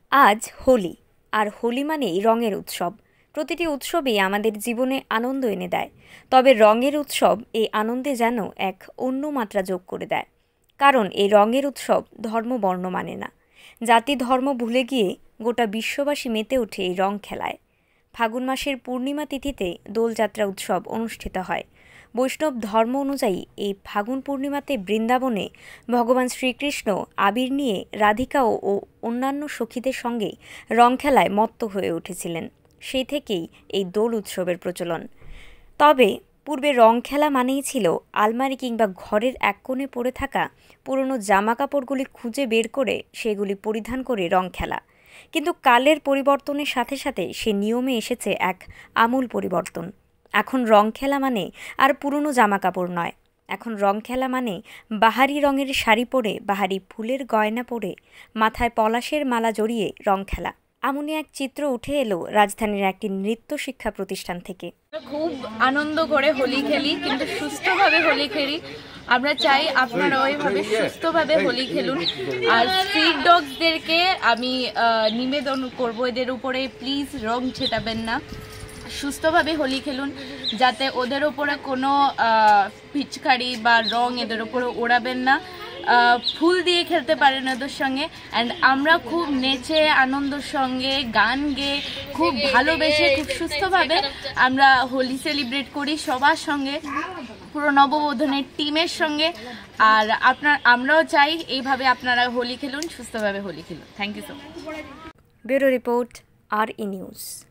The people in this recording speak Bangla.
আজ হোলি, আর হোলি মানেই রঙের উৎসব। প্রতিটি উৎসবই আমাদের জীবনে আনন্দ এনে দেয়, তবে রঙের উৎসব এই আনন্দে যেন এক অন্য মাত্রা যোগ করে দেয়। কারণ এই রঙের উৎসব ধর্ম বর্ণ মানে না, জাতি ধর্ম ভুলে গিয়ে গোটা বিশ্ববাসী মেতে ওঠে এই রং খেলায়। ফাগুন মাসের পূর্ণিমা তিথিতে দোলযাত্রা উৎসব অনুষ্ঠিত হয়। বৈষ্ণব ধর্ম অনুযায়ী এই ফাগুন পূর্ণিমাতে বৃন্দাবনে ভগবান শ্রীকৃষ্ণ আবির নিয়ে রাধিকা ও অন্যান্য সখীদের সঙ্গে রং খেলায় মত্ত হয়ে উঠেছিলেন। সেই থেকেই এই দোল উৎসবের প্রচলন। তবে পূর্বে রং খেলা মানেই ছিল আলমারি কিংবা ঘরের এক কোণে পড়ে থাকা পুরনো জামা কাপড়গুলি খুঁজে বের করে সেগুলি পরিধান করে রং খেলা। কিন্তু কালের পরিবর্তনের সাথে সাথে সে নিয়মে এসেছে এক আমূল পরিবর্তন। এখন রং খেলা মানে আর পুরনো জামা কাপড় নয়, এখন রং খেলা মানে বাহারি রঙের শাড়ি পরে, বাহারি ফুলের গয়না পরে, মাথায় পলাশের মালা জড়িয়ে রং খেলা। এমনই এক চিত্র উঠে এলো রাজধানীর একটি নৃত্য শিক্ষা প্রতিষ্ঠান থেকে। খুব আনন্দ করে হোলি খেলি, কিন্তু সুস্থভাবে হোলি খেলি। আমরা চাই আপনারা ওইভাবে সুস্থভাবে হোলি খেলুন। আর স্ট্রিট ডগসদেরকে আমি নিবেদন করব, এদের উপরে প্লিজ রং ছেটাবেন না, সুস্থভাবে হোলি খেলুন, যাতে ওদের ওপরে কোনো পিচকারি বা রং এদের ওপরে ওড়াবেন না। ফুল দিয়ে খেলতে পারেন ওদের সঙ্গে। অ্যান্ড আমরা খুব নেচে আনন্দর সঙ্গে গান গেয়ে খুব ভালোবেসে খুব সুস্থভাবে আমরা হোলি সেলিব্রেট করি সবার সঙ্গে, পুরো নববধূনের টিমের সঙ্গে। আর আমরাও চাই এইভাবে আপনারা হোলি খেলুন, সুস্থভাবে হোলি খেলুন। Thank you so much. Bureau report, RE news.